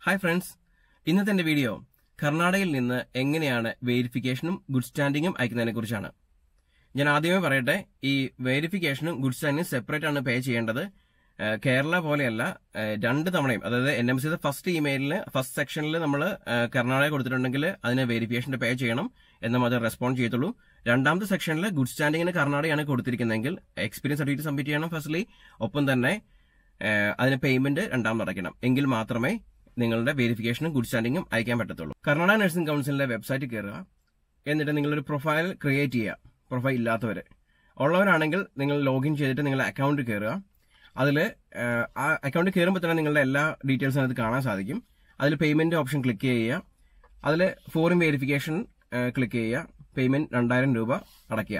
Hi friends, ഇന്നത്തെ video കർണാടകയിൽ നിന്ന് എങ്ങനെയാണ് വെരിഫിക്കേഷനും ഗുഡ് സ്റ്റാൻഡിംഗും അയക്കുന്നതിനെ കുറിച്ചാണ്. ഞാൻ ആദ്യമേ പറയട്ടെ, ഈ വെരിഫിക്കേഷനും ഗുഡ് സ്റ്റാൻഡിംഗും സെപ്പറേറ്റ് ആണ് പേ ചെയ്യേണ്ടത്. കേരള പോലെയല്ല, രണ്ട് തവണയും, അതായത് NMCയുടെ ഫസ്റ്റ് ഇമെയിലിന് ഫസ്റ്റ് സെക്ഷനിൽ നമ്മൾ കർണാടക കൊടുത്തിട്ടുണ്ടെങ്കിൽ അതിന് വെരിഫിക്കേഷന്റെ പേ ചെയ്യണം എന്ന് മാത്രം റെസ്പോണ്ട് ചെയ്യത്തുള്ളൂ. രണ്ടാമത്തെ സെക്ഷനിൽ ഗുഡ് സ്റ്റാൻഡിംഗിന് കർണാടകയാണ് കൊടുത്തിരിക്കുന്നതെങ്കിൽ എക്സ്പീരിയൻസ് സർട്ടിഫിക്കറ്റ് സബ്മിറ്റ് ചെയ്യണം ഫസ്റ്റ്ലി, ഒപ്പം തന്നെ അതിന് പേയ്മെന്റ് രണ്ടാമത് അടയ്ക്കണം. എങ്കിൽ മാത്രമേ നിങ്ങളുടെ വെരിഫിക്കേഷനും ഗുഡ് സ്റ്റാൻഡിംഗും അയക്കാൻ പറ്റത്തുള്ളൂ. കർണാടക നഴ്സിംഗ് കൗൺസിലിന്റെ വെബ്സൈറ്റിൽ കയറുക. എന്നിട്ട് നിങ്ങളൊരു പ്രൊഫൈൽ ക്രിയേറ്റ് ചെയ്യുക. പ്രൊഫൈൽ ഇല്ലാത്തവര് ഉള്ളവരാണെങ്കിൽ നിങ്ങൾ ലോഗിൻ ചെയ്തിട്ട് നിങ്ങളുടെ അക്കൗണ്ടിൽ കയറുക. അതിൽ ആ അക്കൗണ്ടിൽ കയറുമ്പോൾ തന്നെ നിങ്ങളുടെ എല്ലാ ഡീറ്റെയിൽസും അത് കാണാൻ സാധിക്കും. അതിൽ പേയ്മെന്റ് ഓപ്ഷൻ ക്ലിക്ക് ചെയ്യുക. അതിൽ ഫോറിൻ വെരിഫിക്കേഷൻ ക്ലിക്ക് ചെയ്യുക. പേയ്മെന്റ് 2000 രൂപ അടയ്ക്കുക.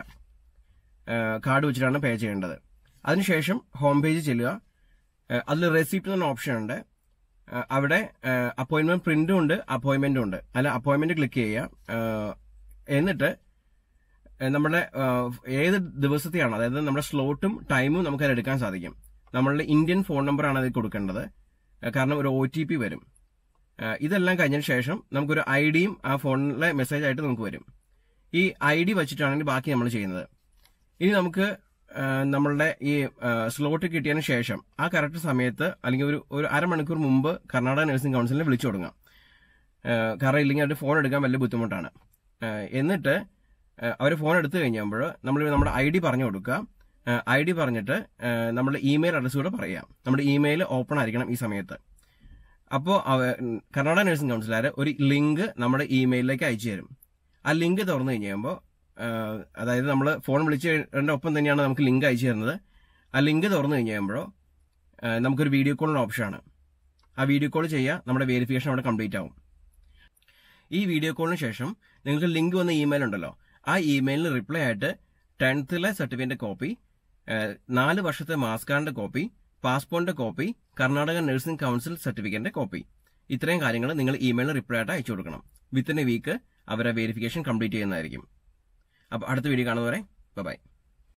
കാർഡ് വെച്ചിട്ടാണ് പേ ചെയ്യേണ്ടത്. അതിനുശേഷം ഹോം പേജ് ചെല്ലുക. അതിൽ റെസിപ്റ്റ് എന്ന ഓപ്ഷൻ ഉണ്ട്. അവിടെ അപ്പോയിന്റ്മെന്റ് പ്രിന്റും ഉണ്ട്, അപ്പോയിന്റ്മെന്റും ഉണ്ട്. അല്ല, അപ്പോയിന്റ്മെന്റ് ക്ലിക്ക് ചെയ്യുക. എന്നിട്ട് നമ്മുടെ ഏത് ദിവസത്തെയാണ്, അതായത് നമ്മുടെ സ്ലോട്ടും ടൈമും നമുക്ക് അത് എടുക്കാൻ സാധിക്കും. നമ്മളുടെ ഇന്ത്യൻ ഫോൺ നമ്പറാണ് അതിൽ കൊടുക്കേണ്ടത്, കാരണം ഒരു OTP വരും. ഇതെല്ലാം കഴിഞ്ഞതിന് ശേഷം നമുക്കൊരു IDയും ആ ഫോണിലെ മെസ്സേജ് ആയിട്ട് നമുക്ക് വരും. ഈ ID വെച്ചിട്ടാണ് ബാക്കി നമ്മൾ ചെയ്യുന്നത്. ഇനി നമുക്ക് നമ്മളുടെ ഈ സ്ലോട്ട് കിട്ടിയതിന് ശേഷം ആ കറക്റ്റ് സമയത്ത് അല്ലെങ്കിൽ ഒരു അരമണിക്കൂർ മുമ്പ് കർണാടക നഴ്സിംഗ് കൗൺസിലിനെ വിളിച്ചു തുടങ്ങാം. കാരണം ഇല്ലെങ്കിൽ അവർ ഫോൺ എടുക്കാൻ വലിയ ബുദ്ധിമുട്ടാണ്. എന്നിട്ട് അവർ ഫോൺ എടുത്തു കഴിഞ്ഞപ്പോൾ നമ്മൾ നമ്മുടെ ID പറഞ്ഞു കൊടുക്കുക. ID പറഞ്ഞിട്ട് നമ്മുടെ ഇമെയിൽ അഡ്രസ് കൂടെ പറയാം. നമ്മുടെ ഇമെയിൽ ഓപ്പൺ ആയിരിക്കണം ഈ സമയത്ത്. അപ്പോൾ കർണാടക നഴ്സിംഗ് കൗൺസിലുകാർ ഒരു ലിങ്ക് നമ്മുടെ ഇമെയിലിലേക്ക് അയച്ചു തരും. ആ ലിങ്ക് തുറന്നു കഴിയുമ്പോൾ, അതായത് നമ്മൾ ഫോൺ വിളിച്ചതിന്റെ ഒപ്പം തന്നെയാണ് നമുക്ക് ലിങ്ക് അയച്ചു തരുന്നത്. ആ ലിങ്ക് തുറന്നു കഴിയുമ്പോഴോ നമുക്കൊരു വീഡിയോ കോളിന് ഓപ്ഷനാണ്. ആ വീഡിയോ കോൾ ചെയ്യുക, നമ്മുടെ വെരിഫിക്കേഷൻ അവിടെ കംപ്ലീറ്റ് ആവും. ഈ വീഡിയോ കോളിന് ശേഷം നിങ്ങൾക്ക് ലിങ്ക് വന്ന ഇമെയിൽ ഉണ്ടല്ലോ, ആ ഇമെയിലിന് റിപ്ലൈ ആയിട്ട് 10th സർട്ടിഫിക്കറ്റിന്റെ കോപ്പി, 4 വർഷത്തെ മാസ് കാർഡിന്റെ കോപ്പി, പാസ്പോർട്ടിന്റെ കോപ്പി, കർണാടക നഴ്സിംഗ് കൗൺസിൽ സർട്ടിഫിക്കറ്റിന്റെ കോപ്പി, ഇത്രയും കാര്യങ്ങൾ നിങ്ങൾ ഇമെയിലിന് റിപ്ലൈ ആയിട്ട് അയച്ചു കൊടുക്കണം. വിത്തിൻ എ വീക്ക് അവരെ വെരിഫിക്കേഷൻ കംപ്ലീറ്റ് ചെയ്യുന്നതായിരിക്കും. അപ്പോൾ അടുത്ത വീഡിയോ കാണുന്നവരെ ബൈ.